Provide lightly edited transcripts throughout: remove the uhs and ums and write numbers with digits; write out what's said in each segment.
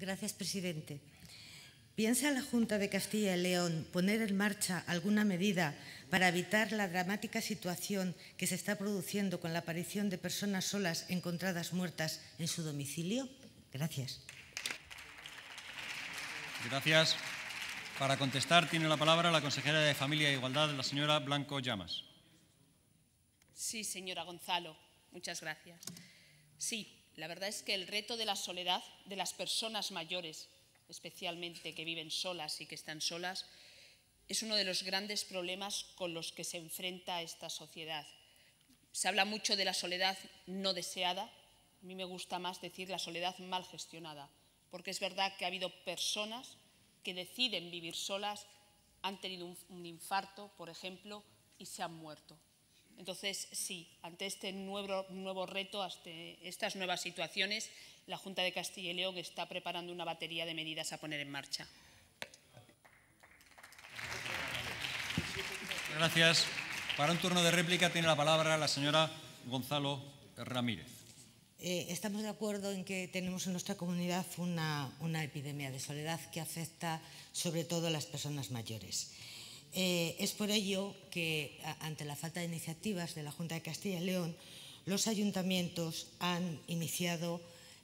Gracias, presidente. ¿Piensa la Junta de Castilla y León poner en marcha alguna medida para evitar la dramática situación que se está produciendo con la aparición de personas solas encontradas muertas en su domicilio? Gracias. Gracias. Para contestar tiene la palabra la consejera de Familia e Igualdad, la señora Blanco Llamas. Sí, señora Gonzalo, muchas gracias. Sí, la verdad es que el reto de la soledad de las personas mayores, especialmente que viven solas y que están solas, es uno de los grandes problemas con los que se enfrenta esta sociedad. Se habla mucho de la soledad no deseada, a mí me gusta más decir la soledad mal gestionada, porque es verdad que ha habido personas que deciden vivir solas, han tenido un infarto, por ejemplo, y se han muerto. Entonces, sí, ante este nuevo reto, ante estas nuevas situaciones, la Junta de Castilla y León está preparando una batería de medidas a poner en marcha. Gracias. Para un turno de réplica tiene la palabra la señora Gonzalo Ramírez. Estamos de acuerdo en que tenemos en nuestra comunidad una epidemia de soledad que afecta sobre todo a las personas mayores. Es por ello que, ante la falta de iniciativas de la Junta de Castilla y León, los ayuntamientos han iniciado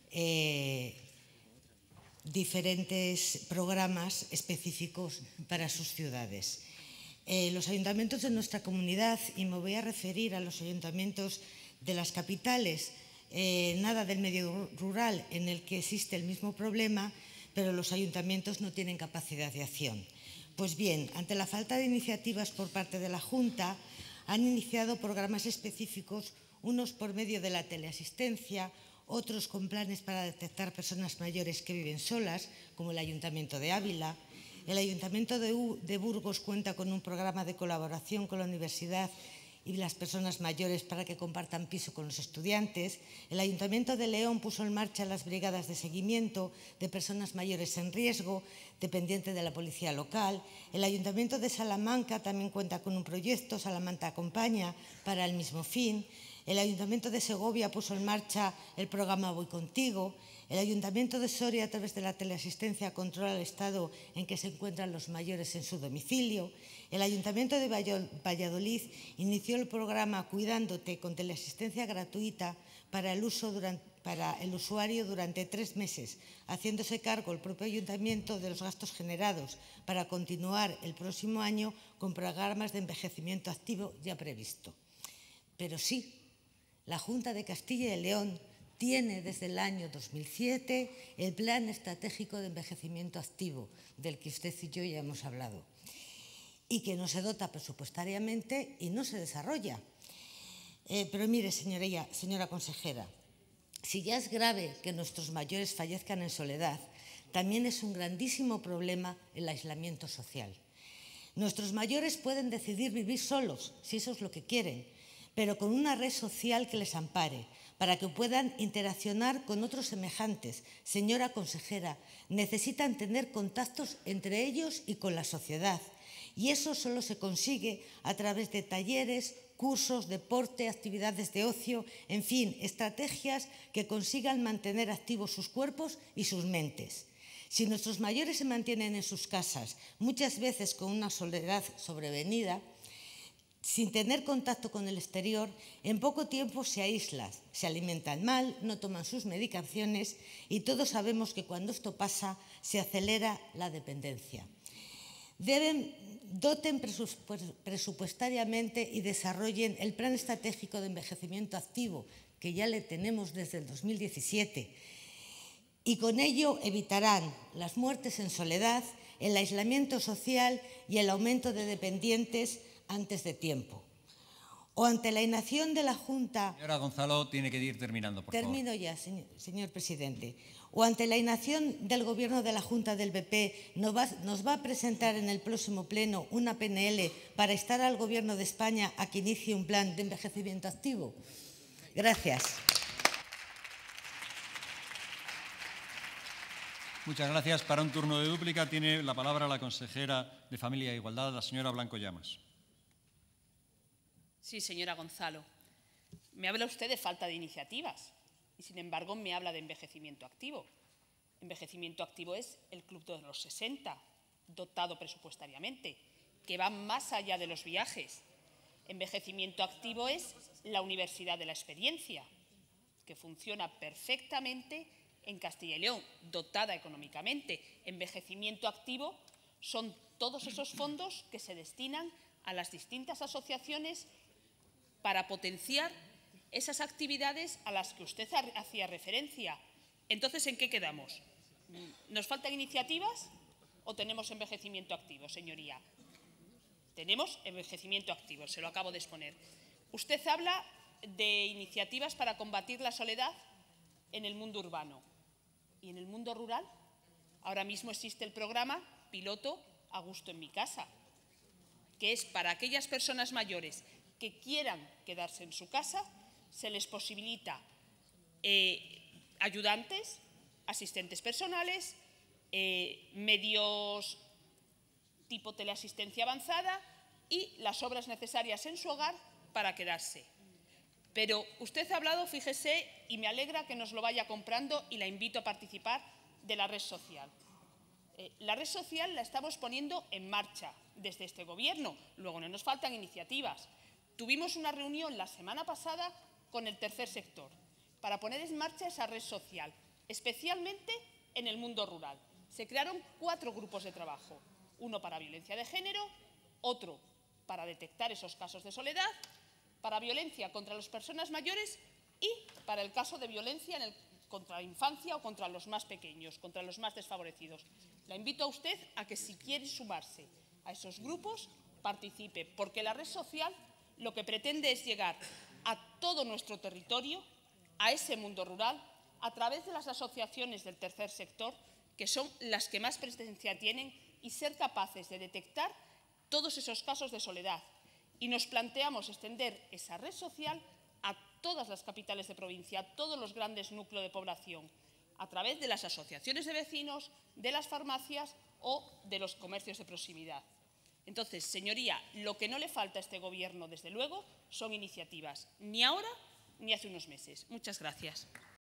diferentes programas específicos para sus ciudades. Los ayuntamientos de nuestra comunidad, y me voy a referir a los ayuntamientos de las capitales, nada del medio rural en el que existe el mismo problema, pero los ayuntamientos no tienen capacidad de acción. Pues bien, ante la falta de iniciativas por parte de la Junta, han iniciado programas específicos, unos por medio de la teleasistencia, otros con planes para detectar personas mayores que viven solas, como el Ayuntamiento de Ávila. El Ayuntamiento de Burgos cuenta con un programa de colaboración con la universidad y las personas mayores para que compartan piso con los estudiantes. El Ayuntamiento de León puso en marcha las brigadas de seguimiento de personas mayores en riesgo, dependiente de la policía local. El Ayuntamiento de Salamanca también cuenta con un proyecto, Salamanca Acompaña, para el mismo fin. El Ayuntamiento de Segovia puso en marcha el programa Voy Contigo. El Ayuntamiento de Soria, a través de la teleasistencia, controla el estado en que se encuentran los mayores en su domicilio. El Ayuntamiento de Valladolid inició el programa Cuidándote, con teleasistencia gratuita para el usuario durante 3 meses, haciéndose cargo el propio ayuntamiento de los gastos generados, para continuar el próximo año con programas de envejecimiento activo ya previsto. Pero sí, la Junta de Castilla y León tiene desde el año 2007 el Plan Estratégico de Envejecimiento Activo, del que usted y yo ya hemos hablado, y que no se dota presupuestariamente y no se desarrolla. Pero mire, señora consejera, si ya es grave que nuestros mayores fallezcan en soledad, también es un grandísimo problema el aislamiento social. Nuestros mayores pueden decidir vivir solos, si eso es lo que quieren, pero con una red social que les ampare, para que puedan interaccionar con otros semejantes. Señora consejera, necesitan tener contactos entre ellos y con la sociedad. Y eso solo se consigue a través de talleres, cursos, deporte, actividades de ocio, en fin, estrategias que consigan mantener activos sus cuerpos y sus mentes. Si nuestros mayores se mantienen en sus casas, muchas veces con una soledad sobrevenida, sin tener contacto con el exterior, en poco tiempo se aíslan, se alimentan mal, no toman sus medicaciones y todos sabemos que cuando esto pasa se acelera la dependencia. Doten presupuestariamente y desarrollen el Plan Estratégico de Envejecimiento Activo, que ya le tenemos desde el 2017, y con ello evitarán las muertes en soledad, el aislamiento social y el aumento de dependientes antes de tiempo. O ante la inacción de la Junta... Señora Gonzalo, tiene que ir terminando, por favor. Termino ya, señor presidente. O ante la inacción del Gobierno de la Junta del PP, nos va a presentar en el próximo pleno una PNL para instar al Gobierno de España a que inicie un plan de envejecimiento activo. Gracias. Muchas gracias. Para un turno de dúplica tiene la palabra la consejera de Familia e Igualdad, la señora Blanco Llamas. Sí, señora Gonzalo. Me habla usted de falta de iniciativas y, sin embargo, me habla de envejecimiento activo. Envejecimiento activo es el Club de los 60, dotado presupuestariamente, que va más allá de los viajes. Envejecimiento activo es la Universidad de la Experiencia, que funciona perfectamente en Castilla y León, dotada económicamente. Envejecimiento activo son todos esos fondos que se destinan a las distintas asociaciones para potenciar esas actividades a las que usted hacía referencia. Entonces, ¿en qué quedamos? ¿Nos faltan iniciativas o tenemos envejecimiento activo, señoría? Tenemos envejecimiento activo, se lo acabo de exponer. Usted habla de iniciativas para combatir la soledad en el mundo urbano. ¿Y en el mundo rural? Ahora mismo existe el programa piloto A Gusto en mi Casa, que es para aquellas personas mayores que quieran quedarse en su casa, se les posibilita ayudantes, asistentes personales, medios tipo teleasistencia avanzada y las obras necesarias en su hogar para quedarse. Pero usted ha hablado, fíjese, y me alegra que nos lo vaya comprando y la invito a participar de la red social. La red social la estamos poniendo en marcha desde este Gobierno, luego no nos faltan iniciativas. Tuvimos una reunión la semana pasada con el tercer sector para poner en marcha esa red social, especialmente en el mundo rural. Se crearon 4 grupos de trabajo, uno para violencia de género, otro para detectar esos casos de soledad, para violencia contra las personas mayores y para el caso de violencia contra la infancia o contra los más pequeños, contra los más desfavorecidos. La invito a usted a que, si quiere sumarse a esos grupos, participe, porque la red social lo que pretende es llegar a todo nuestro territorio, a ese mundo rural, a través de las asociaciones del tercer sector, que son las que más presencia tienen, y ser capaces de detectar todos esos casos de soledad. Y nos planteamos extender esa red social a todas las capitales de provincia, a todos los grandes núcleos de población, a través de las asociaciones de vecinos, de las farmacias o de los comercios de proximidad. Entonces, señoría, lo que no le falta a este Gobierno, desde luego, son iniciativas, ni ahora ni hace unos meses. Muchas gracias.